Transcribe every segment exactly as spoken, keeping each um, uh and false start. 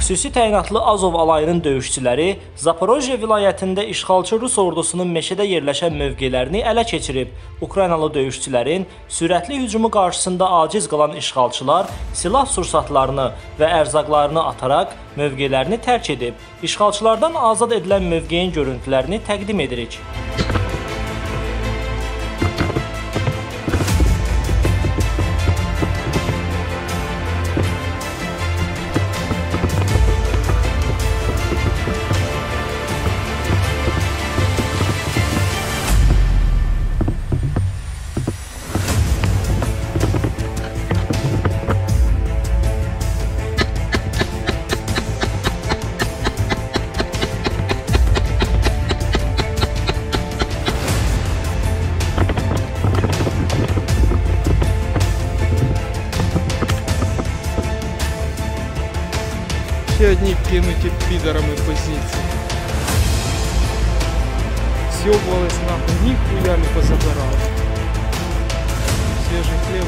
Xüsusi təyinatlı Azov alayının döyüşçüləri Zaporojye vilayətində işğalçı Rus ordusunun meşədə yerləşən mövqelərini ələ keçirib. Ukraynalı döyüşçülərin sürətli hücumu qarşısında aciz qalan işğalçılar silah sursatlarını və ərzaqlarını ataraq mövqelərini tərk edib. İşğalçılardan azad edilən mövqeyin görüntülərini təqdim edirik. Ще одні кинуті підарами позиції. Сьобувались нахуй, ніхуя не позабирали. Свіжий хліб.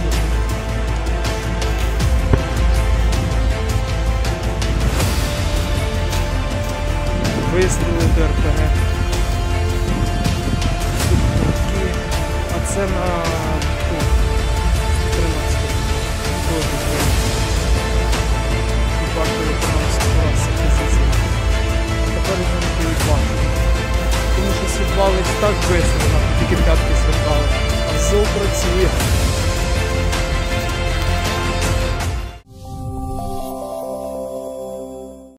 Вистріли до РПГ. А це на тринадцять. Бачили тринадцять раз позиції. Тепер вже не дають бачити. Тому що сідвались так швидко, тільки п'ятки свертали. А ЗСУ працює.